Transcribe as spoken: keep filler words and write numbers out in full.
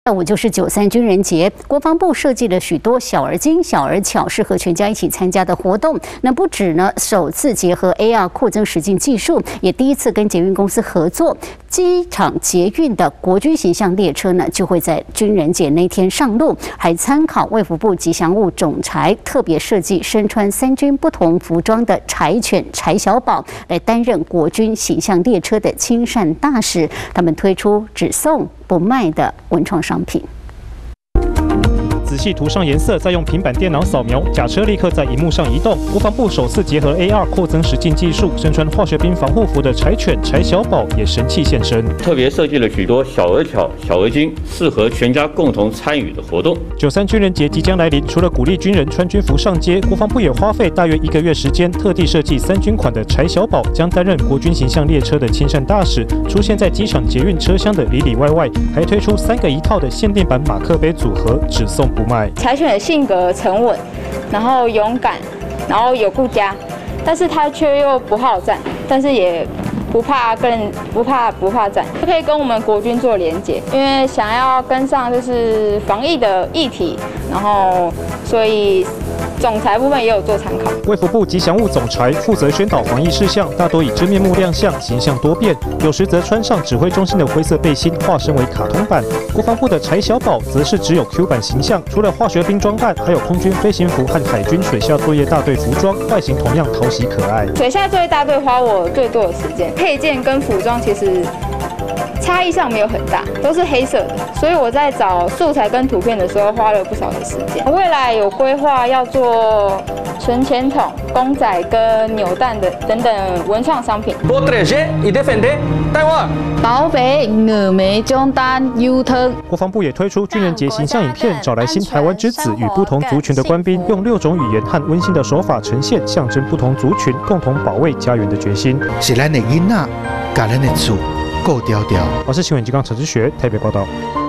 下午就是九三军人节，国防部设计了许多小而精、小而巧，适合全家一起参加的活动。那不止呢，首次结合 A R 扩增实境技术，也第一次跟捷运公司合作，机场捷运的国军形象列车呢，就会在军人节那天上路，还参考卫福部吉祥物总裁特别设计，身穿三军不同服装的柴犬柴小宝来担任国军形象列车的亲善大使。他们推出只送不卖的文创商品。 仔细涂上颜色，再用平板电脑扫描，甲车立刻在荧幕上移动。国防部首次结合 A R 扩增实境技术，身穿化学兵防护服的柴犬柴小宝也神气现身。 特别设计了许多小而巧、小而精，适合全家共同参与的活动。 九三军人节即将来临，除了鼓励军人穿军服上街，国防部也花费大约一个月时间，特地设计三军款的柴小宝，将担任国军形象列车的亲善大使，出现在机场捷运车厢的里里外外，还推出三个一套的限定版马克杯组合，只送不卖。 柴犬的性格沉稳，然后勇敢，然后有顾家，但是他却又不好战，但是也不怕跟不怕不怕战，可以跟我们国军做连结，因为想要跟上就是防疫的议题，然后所以总裁部分也有做参考。 卫福部吉祥物总裁负责宣导防疫事项，大多以真面目亮相，形象多变，有时则穿上指挥中心的灰色背心，化身为卡通版。国防部的柴小宝则是只有 Q 版形象，除了化学兵装扮，还有空军飞行服和海军水下作业大队服装，外形同样讨喜可爱。 水下作业大队花我最多的时间，配件跟服装其实差异上没有很大，都是黑色的，所以我在找素材跟图片的时候花了不少的时间。未来有规划要做存钱筒、公仔跟扭蛋的等等文创商品。 宝贝峨眉中单 U 汤。 国防部也推出军人节形象影片，找来新台湾之子与不同族群的官兵，用六种语言和温馨的手法呈现，象征不同族群共同保卫家园的决心。 是咱的囡仔，甲咱的厝顾条条。 我是新闻机关陈志学台北报道。